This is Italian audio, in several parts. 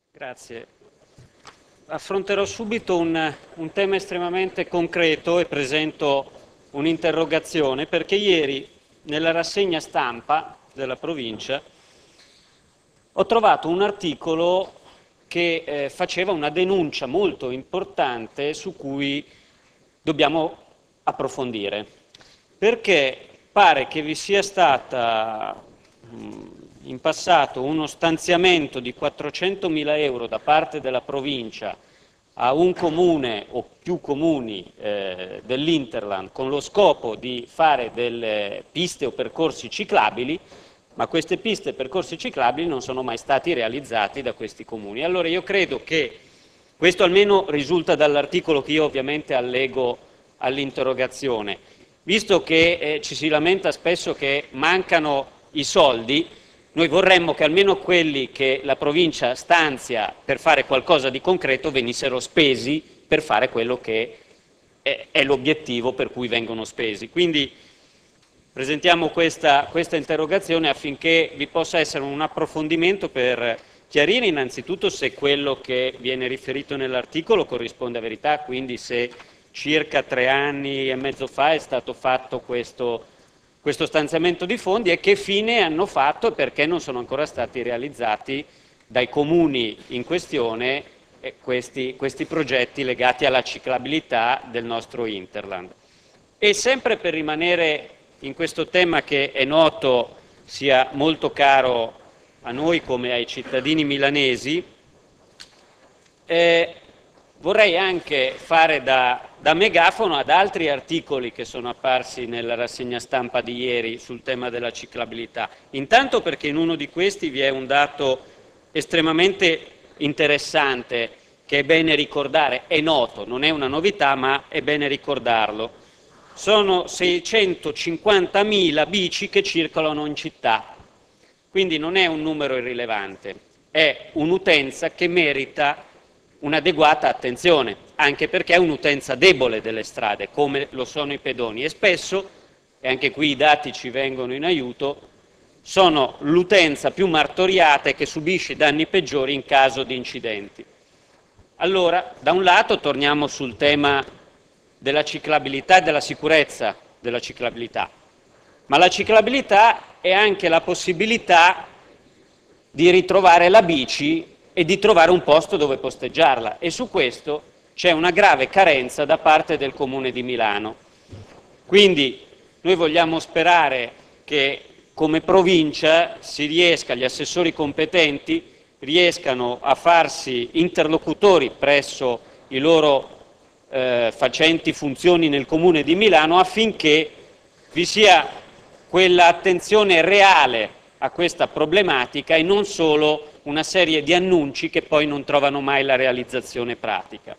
Grazie. Affronterò subito un tema estremamente concreto e presento un'interrogazione perché ieri nella rassegna stampa della provincia ho trovato un articolo che faceva una denuncia molto importante su cui dobbiamo approfondire, perché pare che vi sia stata in passato uno stanziamento di 400.000 euro da parte della provincia a un comune o più comuni dell'Interland con lo scopo di fare delle piste o percorsi ciclabili, ma queste piste e percorsi ciclabili non sono mai stati realizzati da questi comuni. Allora io credo che questo almeno risulta dall'articolo che io ovviamente allego all'interrogazione. Visto che ci si lamenta spesso che mancano i soldi, noi vorremmo che almeno quelli che la provincia stanzia per fare qualcosa di concreto venissero spesi per fare quello che è l'obiettivo per cui vengono spesi. Quindi presentiamo questa interrogazione affinché vi possa essere un approfondimento per chiarire innanzitutto se quello che viene riferito nell'articolo corrisponde a verità, quindi se circa 3 anni e mezzo fa è stato fatto questo stanziamento di fondi e che fine hanno fatto e perché non sono ancora stati realizzati dai comuni in questione questi progetti legati alla ciclabilità del nostro Interland. E sempre per rimanere in questo tema che è noto sia molto caro a noi come ai cittadini milanesi, vorrei anche fare da megafono ad altri articoli che sono apparsi nella rassegna stampa di ieri sul tema della ciclabilità. Intanto perché in uno di questi vi è un dato estremamente interessante che è bene ricordare, è noto, non è una novità, ma è bene ricordarlo. Sono 650.000 bici che circolano in città, quindi non è un numero irrilevante, è un'utenza che merita un'adeguata attenzione, anche perché è un'utenza debole delle strade, come lo sono i pedoni, e spesso, e anche qui i dati ci vengono in aiuto, sono l'utenza più martoriata e che subisce danni peggiori in caso di incidenti. Allora, da un lato torniamo sul tema della ciclabilità e della sicurezza della ciclabilità, ma la ciclabilità è anche la possibilità di ritrovare la bici e di trovare un posto dove posteggiarla, e su questo c'è una grave carenza da parte del Comune di Milano. Quindi noi vogliamo sperare che come provincia si riesca, gli assessori competenti riescano a farsi interlocutori presso i loro facenti funzioni nel Comune di Milano affinché vi sia quell'attenzione reale a questa problematica e non solo una serie di annunci che poi non trovano mai la realizzazione pratica.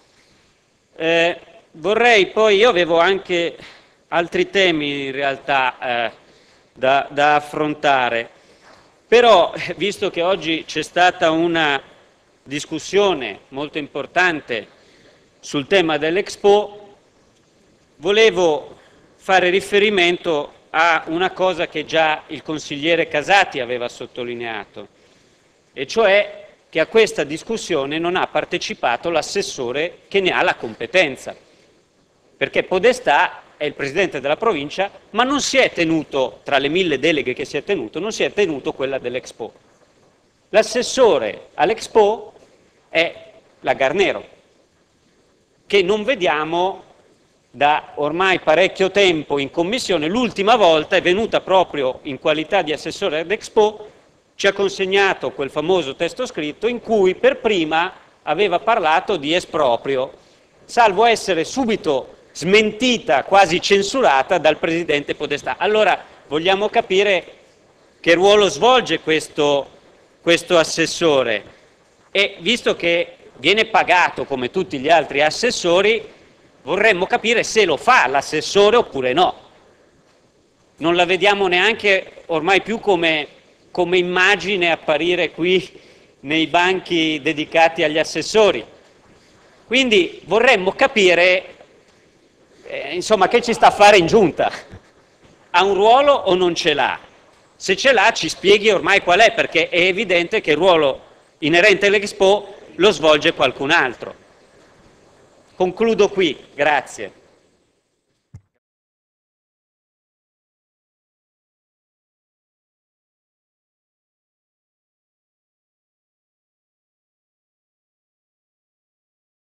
Vorrei poi, io avevo anche altri temi in realtà da affrontare, però visto che oggi c'è stata una discussione molto importante sul tema dell'Expo, volevo fare riferimento a una cosa che già il consigliere Casati aveva sottolineato, e cioè che a questa discussione non ha partecipato l'assessore che ne ha la competenza, perché Podestà è il presidente della provincia, ma non si è tenuto, tra le 1000 deleghe che si è tenuto, non si è tenuto quella dell'Expo. L'assessore all'Expo è la Garnero, che non vediamo da ormai parecchio tempo in commissione. L'ultima volta è venuta proprio in qualità di assessore all'Expo, ci ha consegnato quel famoso testo scritto in cui per prima aveva parlato di esproprio, salvo essere subito smentita, quasi censurata dal presidente Podestà. Allora vogliamo capire che ruolo svolge questo assessore, e visto che viene pagato come tutti gli altri assessori, vorremmo capire se lo fa l'assessore oppure no. Non la vediamo neanche ormai più come immagine apparire qui nei banchi dedicati agli assessori. Quindi vorremmo capire insomma, che ci sta a fare in giunta. Ha un ruolo o non ce l'ha? Se ce l'ha ci spieghi ormai qual è, perché è evidente che il ruolo inerente all'Expo lo svolge qualcun altro. Concludo qui, grazie.